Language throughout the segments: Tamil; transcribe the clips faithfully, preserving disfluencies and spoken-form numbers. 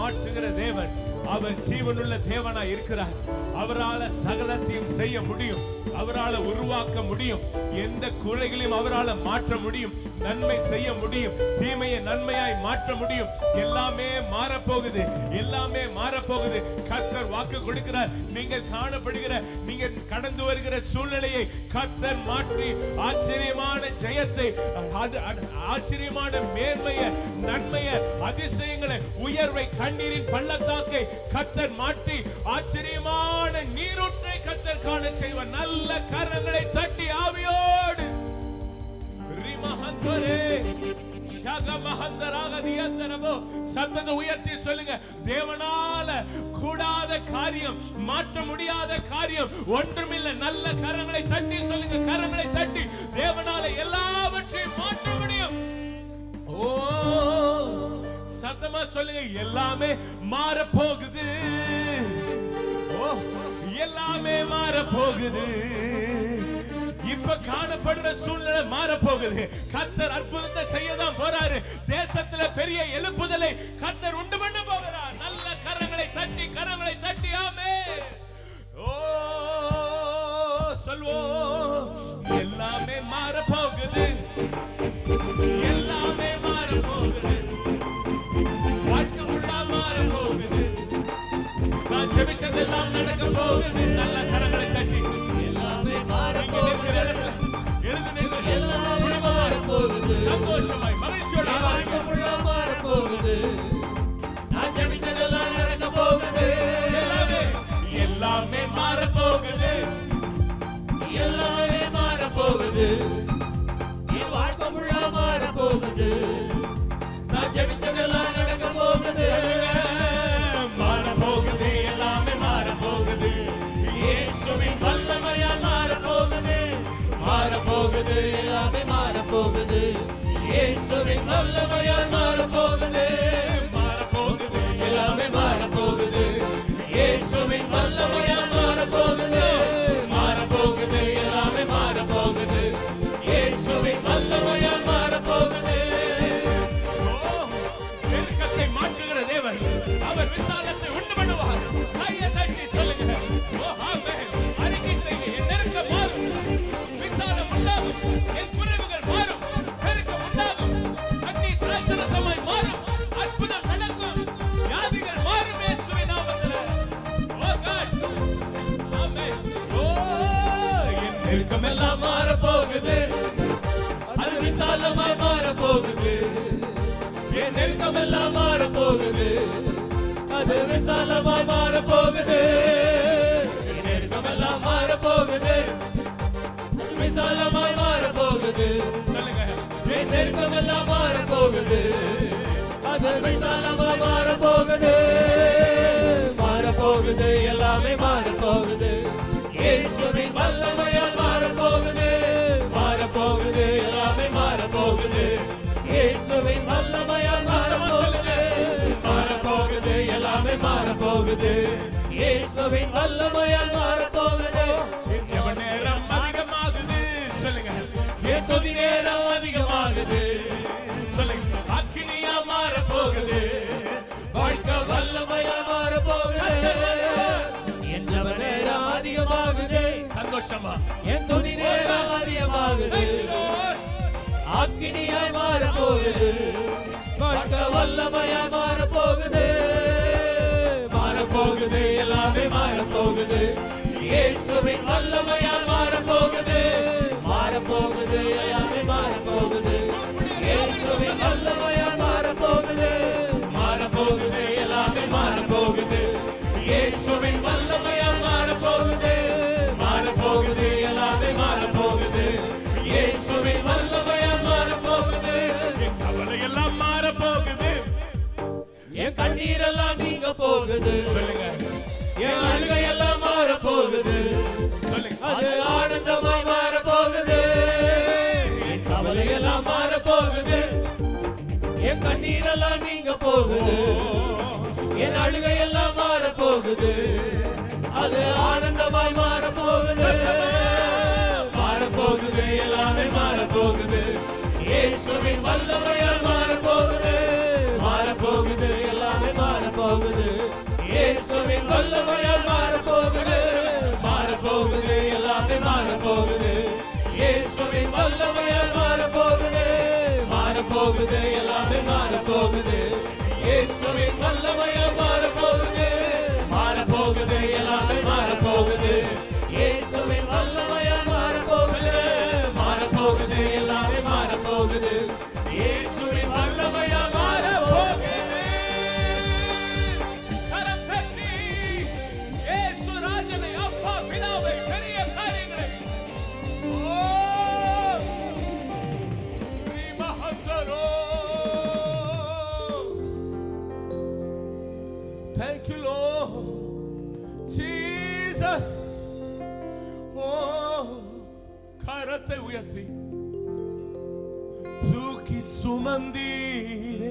மாற்றுகிற தேவன். அவர் ஜீவனுள்ள தேவனாய் இருக்கிறார். அவரால் சகலத்தையும் செய்ய முடியும். அவரால் உருவாக்க முடியும். எந்த குறைகளையும் அவரால் மாற்ற முடியும். நன்மை செய்ய முடியும். தீமையை நன்மையாய் மாற்ற முடியும். எல்லாமே மாறப்போகுது. எல்லாமே மாறப்போகுது. கர்த்தர் வாக்கு கொடுக்கிறார். நீங்கள் காணப்படுகிற, நீங்கள் கடந்து வருகிற சூழ்நிலையை கர்த்தர் மாற்றி ஆச்சரியமான ஜெயத்தை, ஆச்சரியமான மேன்மையை, நன்மையை, அதிசயங்களை, உயர்வை, கண்ணீரின் பள்ளத்தாக்கை கர்த்தர் மாற்றி ஆச்சரியமான நீரூற்றை கர்த்தர் காண செய்வார். நல்ல கரங்களை தட்டி ஆவியோடு சத்தத்தை உயர்த்தி சொல்லுங்க. தேவனால கூடாத காரியம், மாற்ற முடியாத காரியம் ஒன்றுமில்லை. நல்ல கரங்களை தட்டி சொல்லுங்க. கரங்களை தட்டி தேவனால எல்லாவற்றையும் மாற்ற முடியும். ஓ சத்தமா சொல்லுங்க. எல்லாமே மாற போகுது. ஓ எல்லாமே மாற போகுது. இப்ப காணப்படுற சூழ்நிலை மாற போகுது. கர்த்தர் அற்புதத்தை செய்யதான் போறாரு. தேசத்துல பெரிய எழுப்புதலை கர்த்தர் உண்டு பண்ண போகிறார். நல்ல கரங்களை தட்டி, கரங்களை தட்டி ஆமென். ஓ சொல்வோம். எல்லாமே மாற போகுது. எல்லாமே மாற போகுது. வாழ்க்கை முழுவா மாற போகுது. நான் ஜெபிச்சதெல்லாம் நடக்க போகுது. நல்ல கரங்களை தட்டி எல்லாமே மாற போகுது. எல்லாமே மாற போகுது. சந்தோஷமாய் மகிழ்ச்சியோட வாழ்க்கை முழுவா மாற போகுது. நான் ஜெபிச்சதெல்லாம் நடக்க போகுது. எல்லாமே எல்லாமே மாற போகுது. எல்லாமே மாற போகுது. என் வாழ்க்கை முழுவா மாற போகுது. நான் ஜெபிச்சதெல்லாம் நடக்க போகுது. மாற போகுது. எல்லாமே மாற போகுது. இயேசுவின் வல்லமையால் மாற போகுது. மாற போகுது. எல்லாமே மாற போகுது. இயேசுவின் வல்லமையால் மாற போகுது. மாற போகுது. எல்லாமே மாற போகுது. இயேசுவின் வல்லமையால் மாற போகுது. மாற போகுது. எல்லாமே மாற போகுது. இயேசுவின் வல்லமையால் மாற போகுது. நெருக்கத்தை மாற்றுகிற தேவன். அவர் விசாலத்தை உண்டு பண்ணுவார். கையை தட்டி சொல்லுங்க. ஓ ஆமென். அறிக்கை செய்யுங்க. என் நெருக்கம் மாறும். விசாலம் உண்டாகும். என் குறைவுகள் மாறும். நெருக்கம் உண்டாகும். அக்னி திராட்சரசமாய் மாறும். அற்புதம் நடக்கும். வியாதிகள் மாறும் இயேசுவின் நாமத்திலே. ஓ காட். ஆமென். ஓ என் நெருக்கம் எல்லாம் மாற போகுது. அது விசாலமாய் மாற போகுது. என் நெருக்கம் எல்லாம் மாற போகுது. அது விசாலமாய் மாற போகுது. என் நெருக்கம் எல்லாம் மாற போகுது. விசாலமாய் மாற போகுது. சொல்லுங்க. என் நெருக்கம் எல்லாம் மாற போகுது. அது விசாலமாய் மாற போகுது. மாற போகுது. எல்லாமே மாற போகுது. இயேசுவின் வல்லமையால் மாற போகுது. மாற போகுது. எல்லாமே மாற போகுது. இயேசுவின் வல்லமையால் மாற போகுது. மாற போகுது. எல்லாமே மாற போகுது. இயேசுவின் வல்லமையால் மாற போகுது. எவ்வளவு நேரம் அதிகமாகுது சொல்லுங்க. என் துதி நேரம் அதிகமாகுது சொல்லுங்க. அக்கினியா மாற போகுது. வாழ்க்கை வல்லமையா மாற போகுது. என் ஜெப நேரம் அதிகமாகுது. சந்தோஷமா என் துதி நேரம் அதிகமாகுது. அக்கினியாய் மாற போகுது. வாழ்க்கை வல்லமையாய் மாற போகுது. மாற போகுது. எல்லாமே மாற போகுது. இயேசுவின் வல்லமையால் மாற போகுது. மாற போகுது. எல்லாமே மாற போகுது. இயேசுவின் வல்லமையால் மாற போகுது. மாற போகுது. எல்லாமே மாற போகுது. இயேசுவின் வல்லமையால் மாற போகுது. மாற போகுது. எல்லாமே மாற போகுது. இயேசுவின் வல்லமையால் மாற போகுது. என் கவலை எல்லாம் மாற போகுது. என் கண்ணீர் எல்லாம் நீங்க போகுது. சொல்லுங்க. என் அழுகை எல்லாம் மாற போகுது. சொல்லுங்க. அது ஆனந்தமாய் மாற போகுது. என் கவலை எல்லாம் மாற போகுது. என் கண்ணீர் எல்லாம் நீங்க போகுது. என் அழுகை எல்லாம் மாற போகுது. அது ஆனந்தமாய் மாற போகுது. மாற போகுது. எல்லாமே மாற போகுது. இயேசுவின் வல்லமையால் மாற போகுது. மாற போகுது. எல்லாமே மாற போகுது. போகுது, எல்லாமே மாற போகுது. இயேசுவின் வல்லமையா மாற போகுது, மாற போகுது, எல்லாமே மாற போகுது. இயேசுவின் வல்லமையா மாற போகுது, மாற போகுது, எல்லாமே மாற போகுது. இயேசுவின் வல்லமையா மாற போகுது. கரம் தட்டி இயேசு ராஜனை, அப்பா பிதாவை, பெரிய காரியங்களை Thank you, Lord Jesus. Oh, கரத்தை உயர்த்தி தூக்கி சுமந்தீரே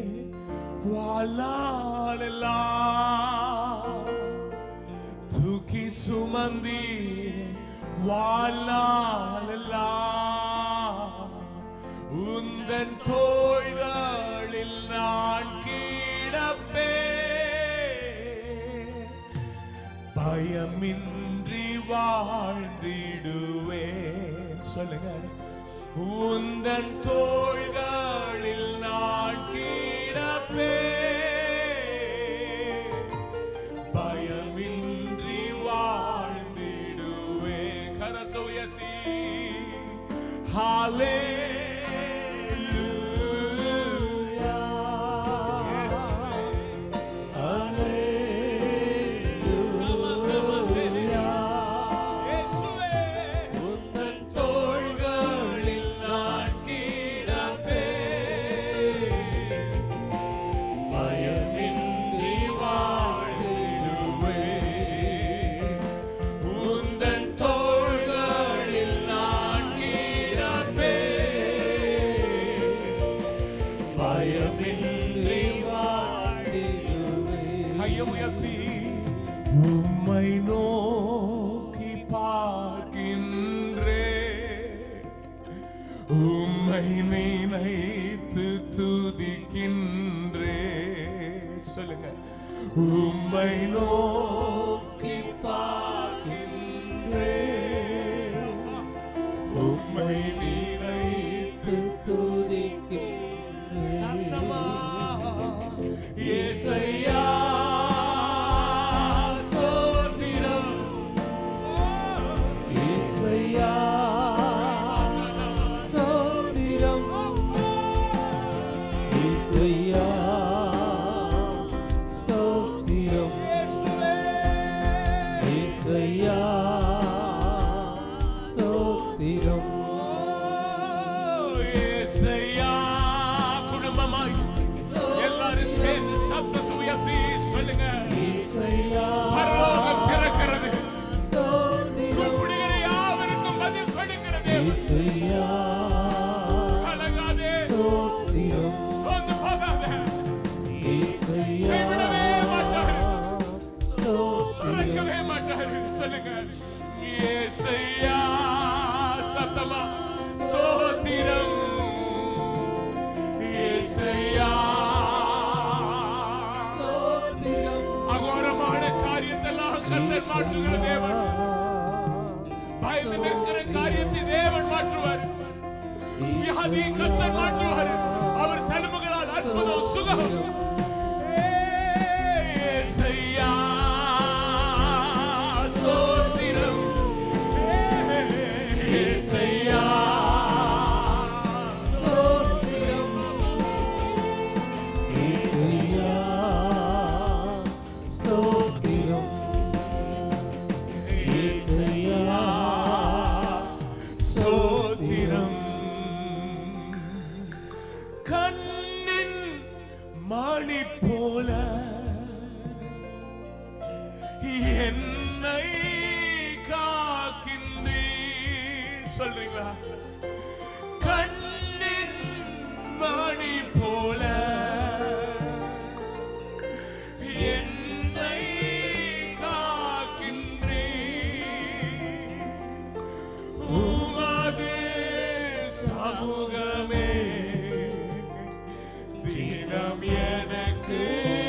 வாழ்நாளெல்லாம், தூக்கி சுமந்தீரே வாழ்நாளெல்லாம். உந்தன் தோள்களில் நான் கிடப்பேன், பயமின்றி வாழ்ந்திடுவேன். சொல்லுங்க. உந்தன் தோள்களில் நான் கிடப்பேன், பயமின்றி வாழ்ந்திடுவேன். கரத்தை உயர்த்தி ஹalleluya. உம்மை நோக்கி பார்க்கின்றேன், உம்மை நினைத்து துதிக்கின்றேன். சொல்லுங்க. உம்மை நோக்கி பார்க்கின்றேன், உம்மை நினைத்து துதிக்கின்றேன். சத்தமா இயேசையா மாற்றுகிற தேவன், பயந்து நிற்கிற காரியத்தை தேவன் மாற்றுவார். வியாதியை கர்த்தர் மாற்றுவார். அவர் தழும்புகளால் அற்புதம் சுகம். இயேசையா ஸ்தோத்திரம், இயேசையா ஸ்தோத்திரம், இயேசையா ஸ்தோத்திரம், இயேசையா ஸ்தோத்திரம். கண்ணின் மணி போல என்னை காக்கின்றீர். சொல்றீங்களா? கண்ணின் மணி போல என்னை காக்கின்றீர். உமது சமூகமே தினம் எனக்கு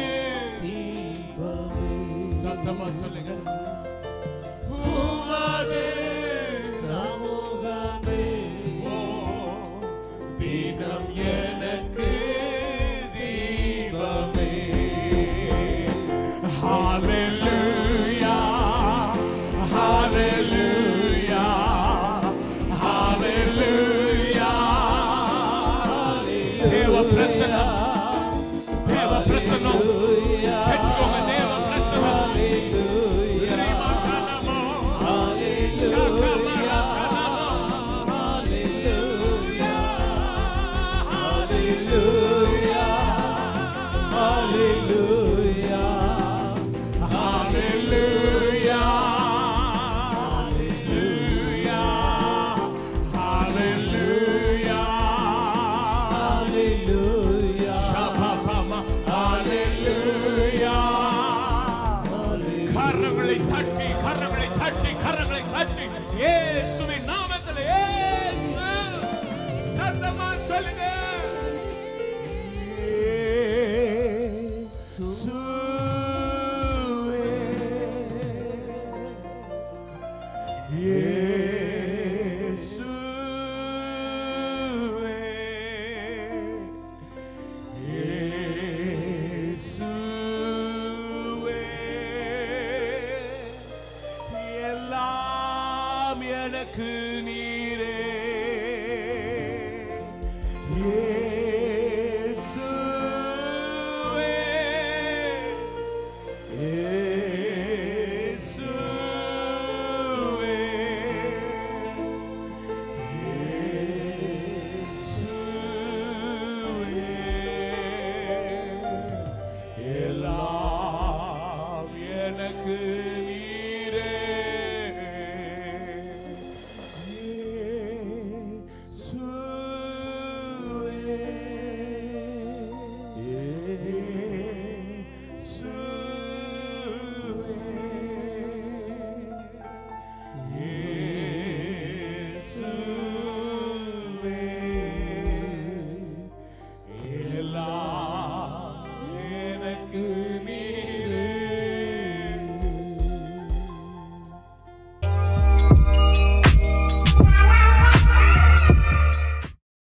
சத்தமா சொல்லுங்க. உமது சமூகமே தினம் எனக்கு பிரசன்னம், தேவ பிரசன்னம் பெற்றுக்கோங்க. தேவ பிரசன்னம் இயேசுவின் நாமத்தில், இயேசு சத்தமா சொல்லுங்க.